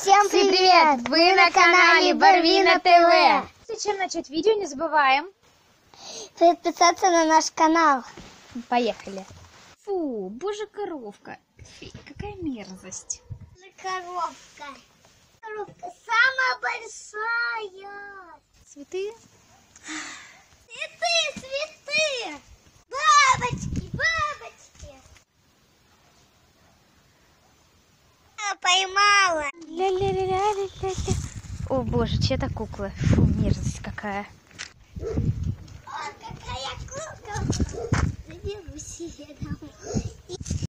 Всем привет! Вы на канале Барвина ТВ. Прежде чем начать видео, не забываем подписаться на наш канал. Поехали. Фу, боже, коровка. Фи, какая мерзость. Коровка. Коровка самая большая. Цветы? Цветы, цветы. Бабочки, бабочки. Поймала. Ля-ля-ля-ля-ля-ля. О боже, чья-то кукла. Фу, мерзость какая. О, какая кукла. Заберусь я домой.